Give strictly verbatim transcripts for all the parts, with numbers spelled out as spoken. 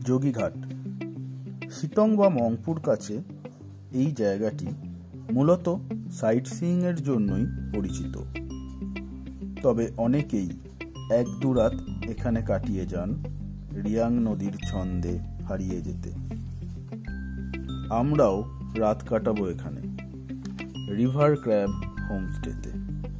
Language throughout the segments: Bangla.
যোগীঘাট সিটং বা মংপুর কাছে এই জায়গাটি মূলত সাইট সিইং এর জন্যই পরিচিত। তবে অনেকেই এক দু রাত এখানে কাটিয়ে যান রিয়াং নদীর ছন্দে হারিয়ে যেতে। আমরাও রাত কাটাবো এখানে রিভার ক্র্যাব হোমস্টেতে।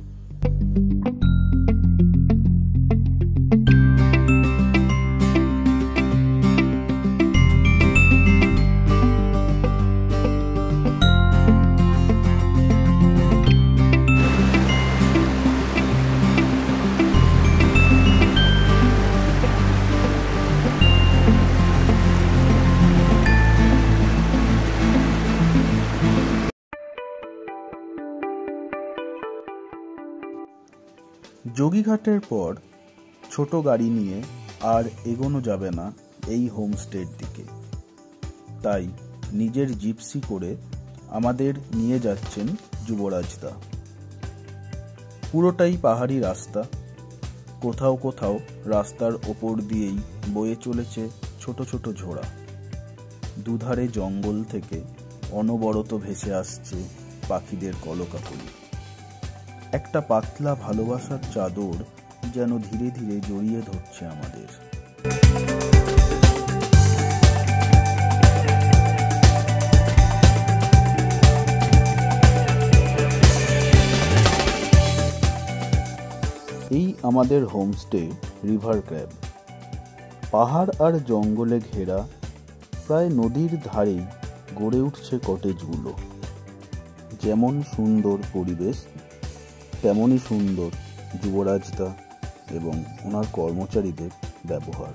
যোগীঘাটের পর ছোট গাড়ি নিয়ে আর এগোনো যাবে না এই হোমস্টের দিকে, তাই নিজের জিপসি করে আমাদের নিয়ে যাচ্ছেন যুবরাজদা। পুরোটাই পাহাড়ি রাস্তা, কোথাও কোথাও রাস্তার ওপর দিয়েই বয়ে চলেছে ছোট ছোট ঝোড়া। দুধারে জঙ্গল থেকে অনবরত ভেসে আসছে পাখিদের কলকাকলি। একটা পাতলা ভালোবাসার চাদর যেন ধীরে ধীরে জড়িয়ে ধরছে আমাদের। এই আমাদের হোমস্টে রিভার ক্র্যাব। পাহাড় আর জঙ্গলে ঘেরা, প্রায় নদীর ধারেই গড়ে উঠছে কটেজগুলো। যেমন সুন্দর পরিবেশ, তেমনই সুন্দর যুবরাজদা এবং ওনার কর্মচারীদের ব্যবহার।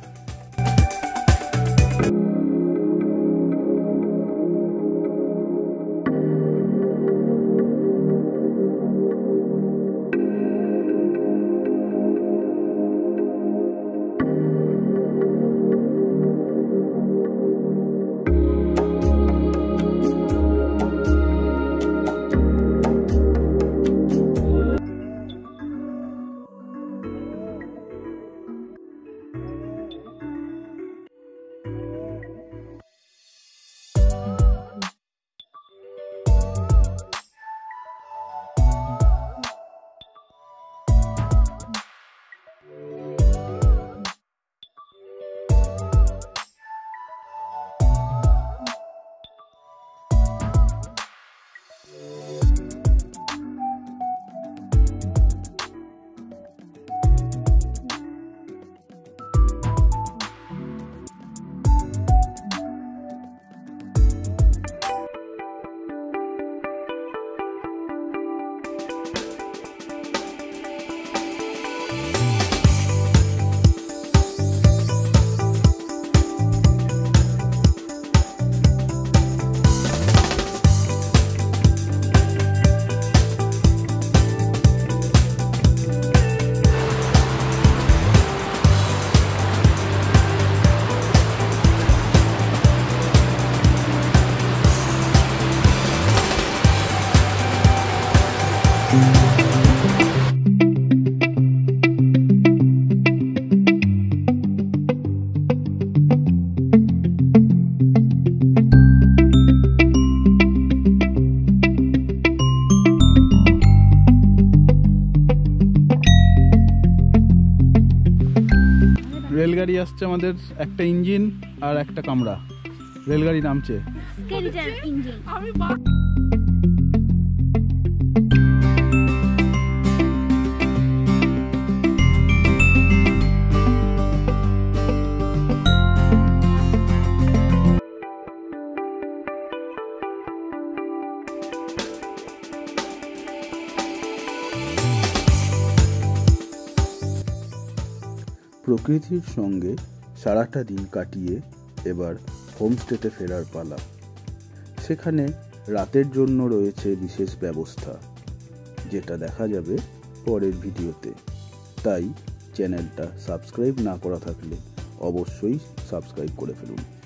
রেলগাড়ি আসছে আমাদের, একটা ইঞ্জিন আর একটা কামরা। রেলগাড়ি নামছে। প্রকৃতির সঙ্গে সারাটা দিন কাটিয়ে এবার হোমস্টেতে ফেরার পালা। সেখানে রাতের জন্য রয়েছে বিশেষ ব্যবস্থা, যেটা দেখা যাবে পরের ভিডিওতে। তাই চ্যানেলটা সাবস্ক্রাইব না করা থাকলে অবশ্যই সাবস্ক্রাইব করে ফেলুন।